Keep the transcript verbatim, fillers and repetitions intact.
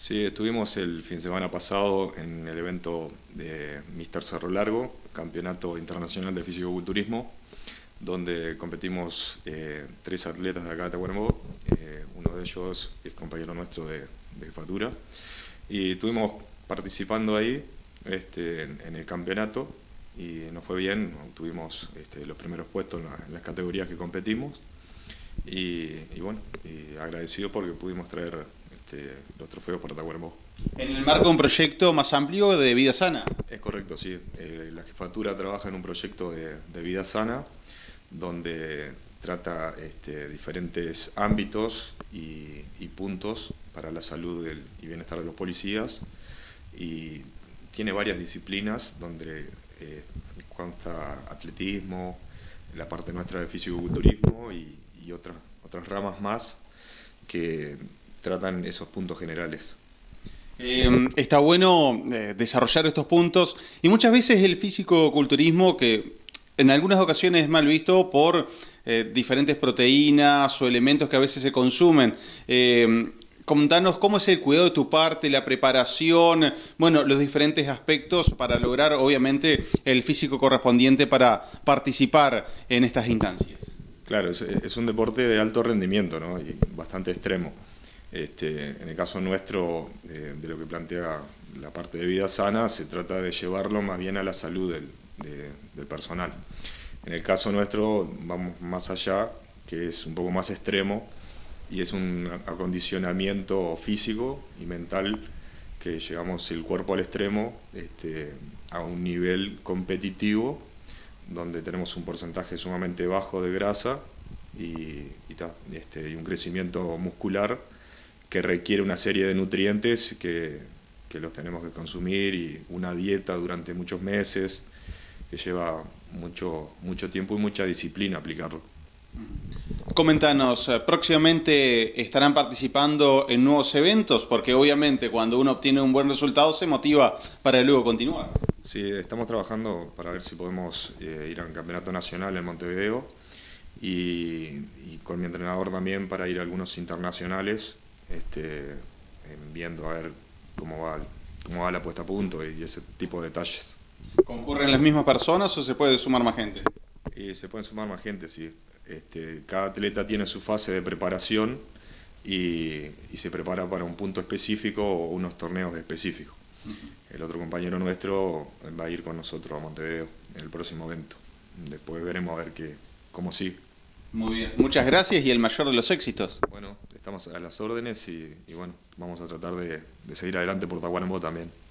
Sí, estuvimos el fin de semana pasado en el evento de míster Cerro Largo, Campeonato Internacional de Fisicoculturismo, donde competimos eh, tres atletas de acá de Tacuarembó. Eh, uno de ellos es compañero nuestro de, de jefatura. Y estuvimos participando ahí este, en, en el campeonato y nos fue bien, obtuvimos este, los primeros puestos en, la, en las categorías que competimos. Y, y bueno, y agradecido porque pudimos traer este, los trofeos para Tacuarembó. En el marco de un proyecto más amplio de vida sana. Es correcto, sí. Eh, la jefatura trabaja en un proyecto de, de vida sana donde trata este, diferentes ámbitos y, y puntos para la salud del, y bienestar de los policías, y tiene varias disciplinas donde eh, consta atletismo, la parte nuestra de fisicoculturismo y, y otras, otras ramas más que tratan esos puntos generales. Eh, está bueno eh, desarrollar estos puntos, y muchas veces el fisicoculturismo, que en algunas ocasiones es mal visto por eh, diferentes proteínas o elementos que a veces se consumen. Eh, Contanos cómo es el cuidado de tu parte, la preparación, bueno, los diferentes aspectos para lograr, obviamente, el físico correspondiente para participar en estas instancias. Claro, es, es un deporte de alto rendimiento, ¿no? Y bastante extremo. Este, en el caso nuestro, eh, de lo que plantea la parte de vida sana, se trata de llevarlo más bien a la salud del, de, del personal. En el caso nuestro vamos más allá, que es un poco más extremo, y es un acondicionamiento físico y mental que llevamos el cuerpo al extremo, este, a un nivel competitivo donde tenemos un porcentaje sumamente bajo de grasa y, y, ta, este, y un crecimiento muscular que requiere una serie de nutrientes que, que los tenemos que consumir, y una dieta durante muchos meses que lleva mucho, mucho tiempo y mucha disciplina aplicarlo. Coméntanos, próximamente estarán participando en nuevos eventos, porque obviamente cuando uno obtiene un buen resultado se motiva para luego continuar. Sí, estamos trabajando para ver si podemos eh, ir a un campeonato nacional en Montevideo, y, y con mi entrenador también para ir a algunos internacionales, este, viendo a ver cómo va, cómo va la puesta a punto y ese tipo de detalles. ¿Concurren las mismas personas o se puede sumar más gente? Y se pueden sumar más gente, sí. Este, cada atleta tiene su fase de preparación y, y se prepara para un punto específico o unos torneos específicos. El otro compañero nuestro va a ir con nosotros a Montevideo en el próximo evento. Después veremos a ver qué, cómo sigue. Muy bien. Muchas gracias y el mayor de los éxitos. Bueno, estamos a las órdenes y, y bueno, vamos a tratar de, de seguir adelante por Tacuarembó también.